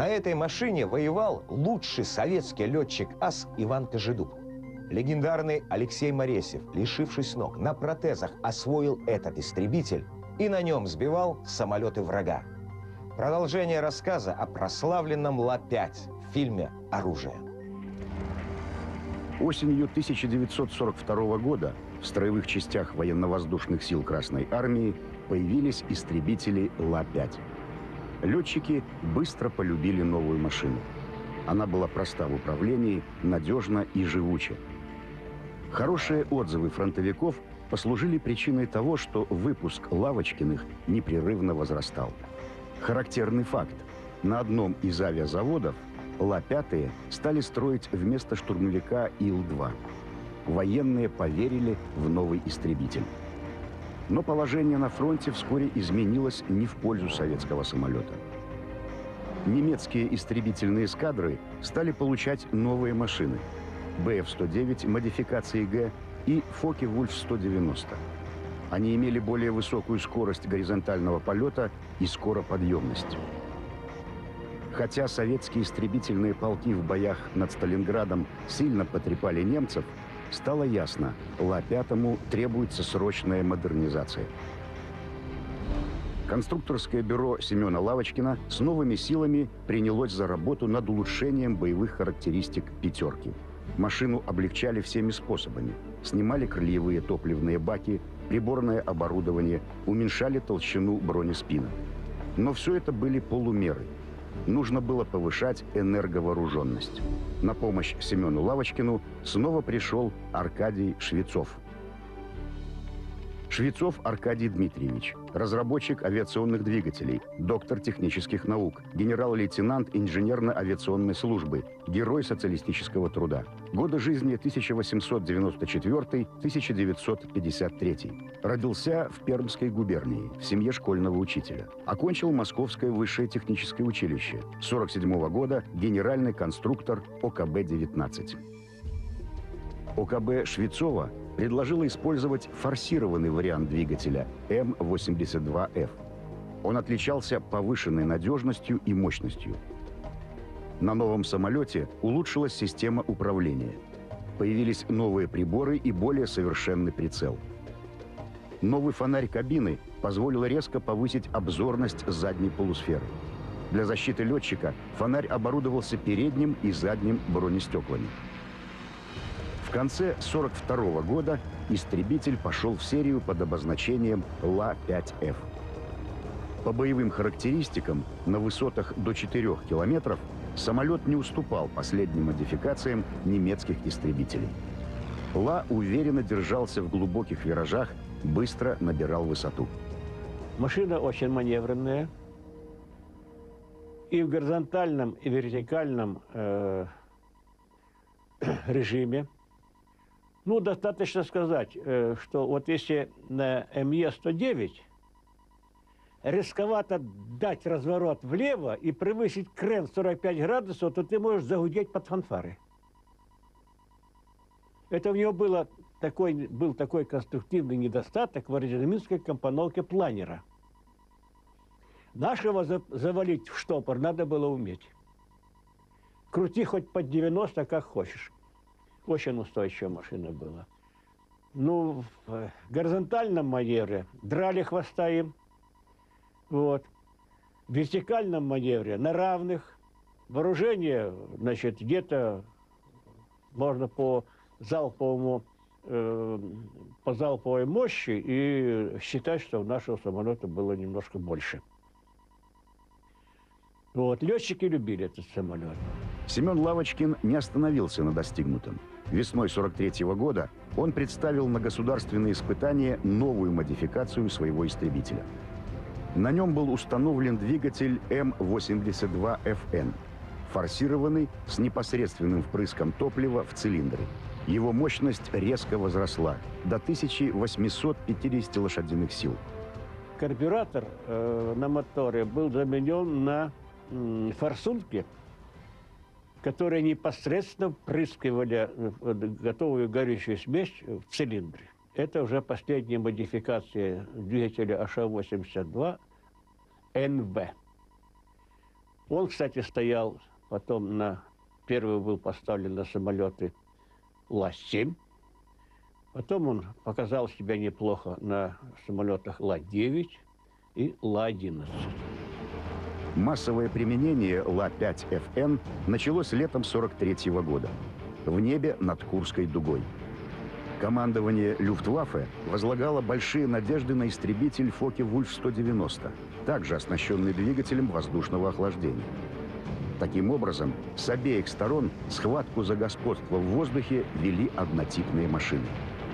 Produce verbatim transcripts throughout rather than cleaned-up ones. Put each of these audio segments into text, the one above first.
На этой машине воевал лучший советский летчик-ас Иван Кожедуб. Легендарный Алексей Моресьев, лишившись ног, на протезах освоил этот истребитель и на нем сбивал самолеты врага. Продолжение рассказа о прославленном Ла пять в фильме «Оружие». Осенью тысяча девятьсот сорок второго года в строевых частях военно-воздушных сил Красной Армии появились истребители Ла пять. Летчики быстро полюбили новую машину. Она была проста в управлении, надежна и живуча. Хорошие отзывы фронтовиков послужили причиной того, что выпуск Лавочкиных непрерывно возрастал. Характерный факт. На одном из авиазаводов Ла пять стали строить вместо штурмовика Ил два. Военные поверили в новый истребитель. Но положение на фронте вскоре изменилось не в пользу советского самолета. Немецкие истребительные эскадры стали получать новые машины Бэ Эф сто девять модификации Г и Фокке-Вульф сто девяносто. Они имели более высокую скорость горизонтального полета и скороподъемность. Хотя советские истребительные полки в боях над Сталинградом сильно потрепали немцев, стало ясно, Ла пятому требуется срочная модернизация. Конструкторское бюро Семена Лавочкина с новыми силами принялось за работу над улучшением боевых характеристик «пятерки». Машину облегчали всеми способами. Снимали крыльевые топливные баки, приборное оборудование, уменьшали толщину бронеспина. Но все это были полумеры. Нужно было повышать энерговооруженность. На помощь Семену Лавочкину снова пришел Аркадий Швецов. Швецов Аркадий Дмитриевич, разработчик авиационных двигателей, доктор технических наук, генерал-лейтенант инженерно-авиационной службы, герой социалистического труда. Годы жизни тысяча восемьсот девяносто четвёртый — тысяча девятьсот пятьдесят третий. Родился в Пермской губернии, в семье школьного учителя. Окончил Московское высшее техническое училище. сорок седьмого года генеральный конструктор О Ка Бэ девятнадцать. О Ка Бэ Швецова предложила использовать форсированный вариант двигателя Эм восемьдесят два Эф. Он отличался повышенной надежностью и мощностью. На новом самолете улучшилась система управления. Появились новые приборы и более совершенный прицел. Новый фонарь кабины позволил резко повысить обзорность задней полусферы. Для защиты летчика фонарь оборудовался передним и задним бронестеклами. В конце сорок второго года истребитель пошел в серию под обозначением Ла пять Эф. По боевым характеристикам на высотах до четырёх километров самолет не уступал последним модификациям немецких истребителей. Ла уверенно держался в глубоких виражах, быстро набирал высоту. Машина очень маневренная. И в горизонтальном, и вертикальном э, режиме. Ну, достаточно сказать, что вот если на Эм Е сто девять рисковато дать разворот влево и превысить крен сорок пять градусов, то ты можешь загудеть под фанфары. Это у него было такой, был такой конструктивный недостаток в аэродинамической компоновке планера. Нашего завалить в штопор надо было уметь. Крути хоть под девяносто, как хочешь. Очень устойчивая машина была. Ну, в горизонтальном маневре драли хвоста им. Вот. В вертикальном маневре на равных. Вооружение, значит, где-то можно по залповому, э, по залповой мощи и считать, что у нашего самолета было немножко больше. Вот. Летчики любили этот самолет. Семен Лавочкин не остановился на достигнутом. Весной сорок третьего года он представил на государственные испытания новую модификацию своего истребителя. На нем был установлен двигатель Эм восемьдесят два Эф Эн, форсированный с непосредственным впрыском топлива в цилиндре. Его мощность резко возросла до тысячи восьмисот пятидесяти лошадиных сил. Карбюратор э, на моторе был заменен на э, форсунки, которые непосредственно впрыскивали готовую горючую смесь в цилиндре. Это уже последняя модификация двигателя Аш восемьдесят два Эн Вэ. Он, кстати, стоял потом на... Первый был поставлен на самолеты Ла семь. Потом он показал себя неплохо на самолетах Ла девять и Ла одиннадцать. Массовое применение Ла пять эф эн началось летом сорок третьего года в небе над Курской дугой. Командование Люфтваффе возлагало большие надежды на истребитель Фокке-Вульф сто девяносто, также оснащенный двигателем воздушного охлаждения. Таким образом, с обеих сторон схватку за господство в воздухе вели однотипные машины.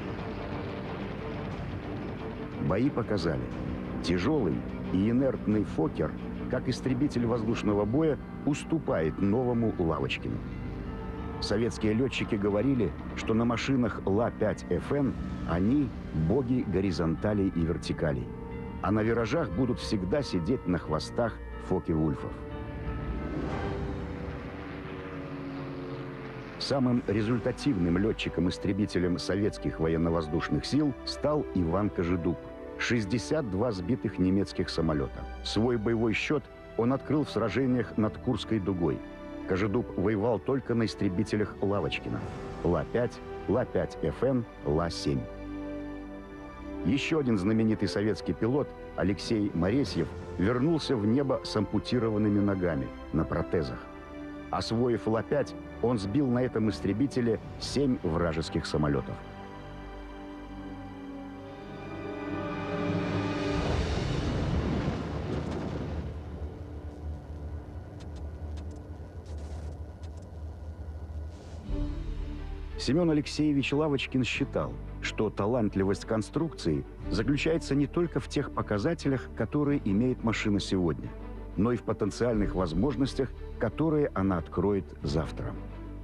Бои показали, тяжелый и инертный Фоккер, как истребитель воздушного боя, уступает новому Лавочкину. Советские летчики говорили, что на машинах Ла пять эф эн они боги горизонталей и вертикалей, а на виражах будут всегда сидеть на хвостах Фокке-Вульфов. Самым результативным летчиком-истребителем советских военно-воздушных сил стал Иван Кожедуб. шестьдесят два сбитых немецких самолета. Свой боевой счет он открыл в сражениях над Курской дугой. Кожедуб воевал только на истребителях Лавочкина. Ла пять, Ла пять эф эн, Ла семь. Еще один знаменитый советский пилот, Алексей Моресьев, вернулся в небо с ампутированными ногами, на протезах. Освоив Ла пять, он сбил на этом истребителе семь вражеских самолетов. Семен Алексеевич Лавочкин считал, что талантливость конструкции заключается не только в тех показателях, которые имеет машина сегодня, но и в потенциальных возможностях, которые она откроет завтра.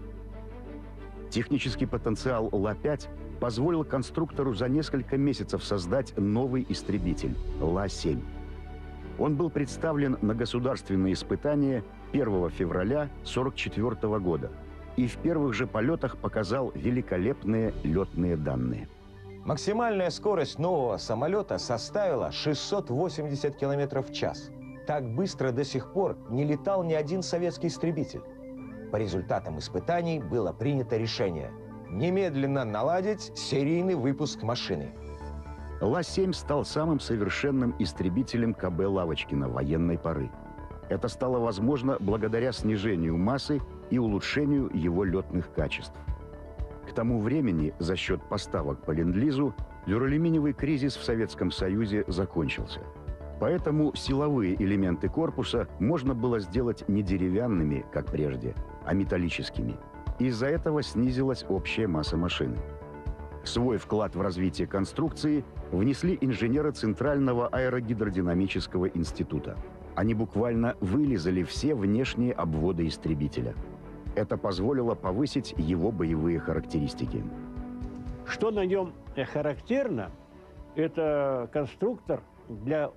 Технический потенциал Ла пять позволил конструктору за несколько месяцев создать новый истребитель Ла семь. Он был представлен на государственные испытания первого февраля сорок четвёртого года и в первых же полетах показал великолепные летные данные. Максимальная скорость нового самолета составила шестьсот восемьдесят километров в час. Так быстро до сих пор не летал ни один советский истребитель. По результатам испытаний было принято решение немедленно наладить серийный выпуск машины. Ла семь стал самым совершенным истребителем ка бэ Лавочкина военной поры. Это стало возможно благодаря снижению массы и улучшению его летных качеств. К тому времени за счет поставок по ленд-лизу дюралюминиевый кризис в Советском Союзе закончился. Поэтому силовые элементы корпуса можно было сделать не деревянными, как прежде, а металлическими. Из-за этого снизилась общая масса машины. Свой вклад в развитие конструкции внесли инженеры Центрального аэрогидродинамического института. Они буквально вылизали все внешние обводы истребителя. Это позволило повысить его боевые характеристики. Что на нем характерно, это конструктор для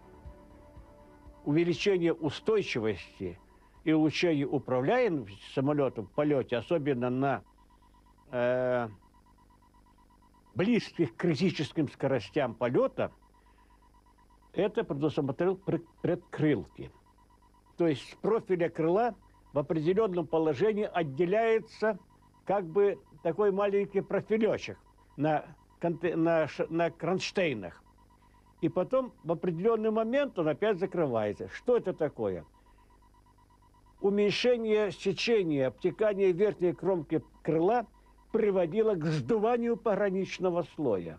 увеличения устойчивости и улучшения управляемости самолетом в полете, особенно на э, близких к критическим скоростям полета, это предусмотрел предкрылки. То есть с профиля крыла в определенном положении отделяется как бы такой маленький профилечек на, на, на кронштейнах. И потом в определенный момент он опять закрывается. Что это такое? Уменьшение сечения, обтекание верхней кромки крыла приводило к сдуванию пограничного слоя.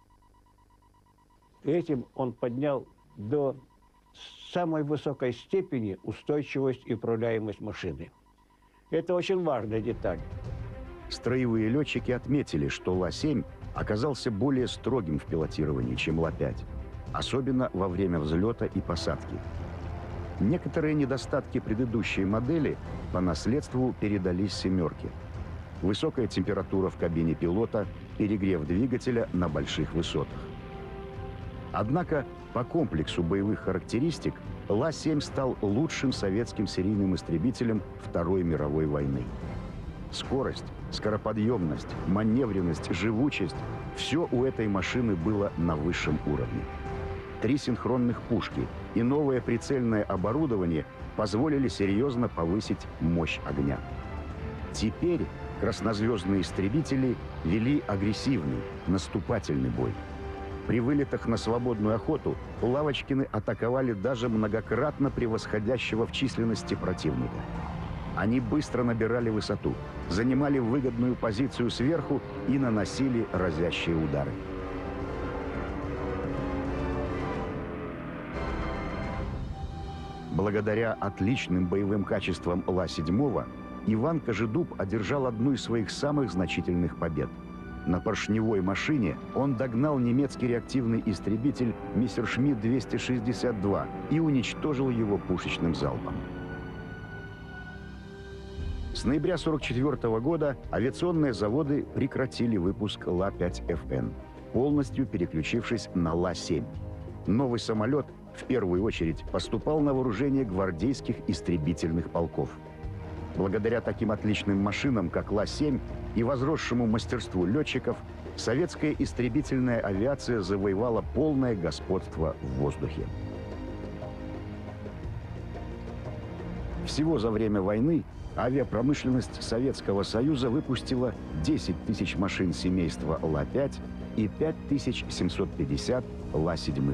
Этим он поднял до самой высокой степени устойчивость и управляемость машины. Это очень важная деталь. Строевые летчики отметили, что Ла семь оказался более строгим в пилотировании, чем Ла пять, особенно во время взлета и посадки. Некоторые недостатки предыдущей модели по наследству передались «семерке». Высокая температура в кабине пилота, перегрев двигателя на больших высотах. Однако по комплексу боевых характеристик Ла семь стал лучшим советским серийным истребителем Второй мировой войны. Скорость, скороподъемность, маневренность, живучесть – все у этой машины было на высшем уровне. Три синхронных пушки и новое прицельное оборудование позволили серьезно повысить мощь огня. Теперь краснозвездные истребители вели агрессивный, наступательный бой. При вылетах на свободную охоту Лавочкины атаковали даже многократно превосходящего в численности противника. Они быстро набирали высоту, занимали выгодную позицию сверху и наносили разящие удары. Благодаря отличным боевым качествам Ла-семь Иван Кожедуб одержал одну из своих самых значительных побед. На поршневой машине он догнал немецкий реактивный истребитель Мессершмитт двести шестьдесят два и уничтожил его пушечным залпом. С ноября сорок четвёртого года авиационные заводы прекратили выпуск Ла пять эф эн, полностью переключившись на Ла-семь. Новый самолет в первую очередь поступал на вооружение гвардейских истребительных полков. Благодаря таким отличным машинам, как Ла-семь, и возросшему мастерству летчиков, советская истребительная авиация завоевала полное господство в воздухе. Всего за время войны авиапромышленность Советского Союза выпустила десять тысяч машин семейства Ла пять и пять тысяч семьсот пятьдесят Ла-семь.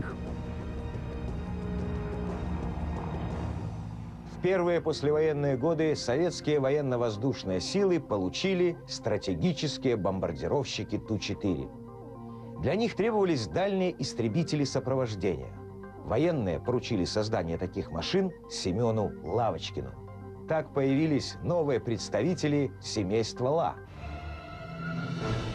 В первые послевоенные годы советские военно-воздушные силы получили стратегические бомбардировщики Ту четыре. Для них требовались дальние истребители сопровождения. Военные поручили создание таких машин Семену Лавочкину. Так появились новые представители семейства Ла.